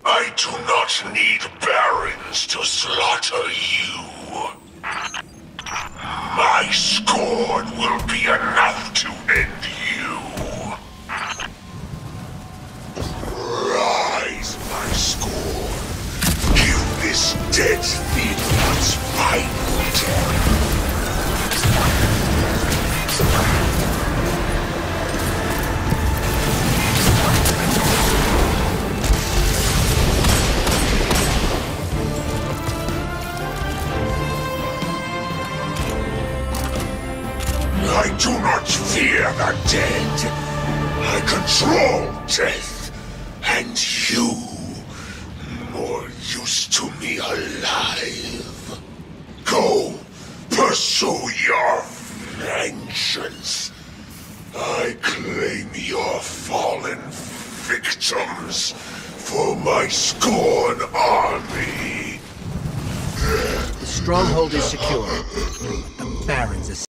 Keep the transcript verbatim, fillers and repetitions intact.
I do not need barons to slaughter you. My scorn will be enough to end you. Rise, my scorn. Give this dead thing its final death. I do not fear the dead. I control death, and you more used to me alive. Go, pursue your vengeance. I claim your fallen victims for my Scorn army. The stronghold is secure. The Barons